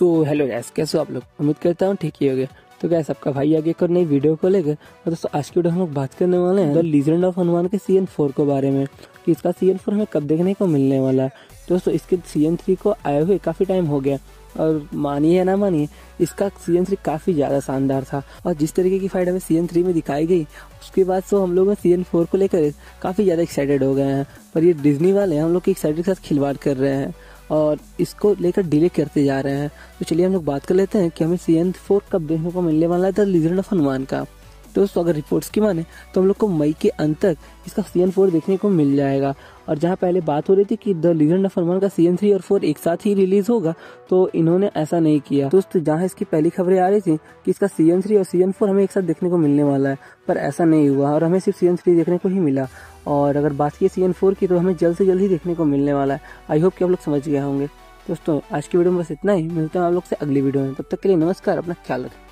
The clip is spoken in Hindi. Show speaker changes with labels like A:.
A: तो हेलो गैस, कैसे हो आप लोग। उम्मीद करता हूँ ठीक ही होगे। तो गैस आपका भाई आगे एक और नई वीडियो को लेकर और दोस्तों आज की वीडियो हम लोग बात करने वाले हैं द लीजेंड ऑफ हनुमान के सीजन 4 के बारे में कि इसका सीजन 4 हमें कब देखने को मिलने वाला है। दोस्तों इसके सीजन 3 को आए हुए काफ़ी टाइम हो गया और मानिए या ना मानिए इसका सीजन 3 काफ़ी ज़्यादा शानदार था और जिस तरीके की फाइट हमें सीजन 3 में दिखाई गई उसके बाद तो हम लोग सीजन 4 को लेकर काफ़ी ज़्यादा एक्साइटेड हो गए हैं। पर ये डिज्नी वाले हम लोग की एक्साइटेड के साथ खिलवाड़ कर रहे हैं और इसको लेकर डिले करते जा रहे हैं। तो चलिए हम लोग बात कर लेते हैं कि हमें सीजन 4 कब देखने को मिलने वाला है द लीजेंड ऑफ हनुमान का। दोस्तों अगर रिपोर्ट्स की माने तो हम लोग को मई के अंत तक इसका सीजन 4 देखने को मिल जाएगा। और जहां पहले बात हो रही थी कि द लीजेंड ऑफ हनुमान का सीजन 3 और 4 एक साथ ही रिलीज होगा, तो इन्होंने ऐसा नहीं किया। दोस्तों जहां इसकी पहली खबरें आ रही थी कि इसका सीजन 3 और सीजन 4 हमें एक साथ देखने को मिलने वाला है, पर ऐसा नहीं हुआ और हमें सिर्फ सीजन 3 देखने को ही मिला। और अगर बात की सीजन 4 की तो हमें जल्द से जल्द ही देखने को मिलने वाला है। आई होप कि आप लोग समझ गए होंगे। दोस्तों आज की वीडियो में बस इतना ही, मिलते हैं आप लोग से अगली वीडियो में। तब तक के लिए नमस्कार, अपना ख्याल रखें।